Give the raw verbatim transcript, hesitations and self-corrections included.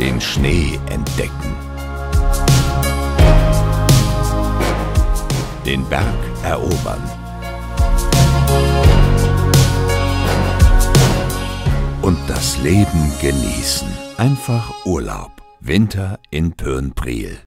Den Schnee entdecken. Den Berg erobern. Und das Leben genießen. Einfach Urlaub. Winter in Pürnpriel.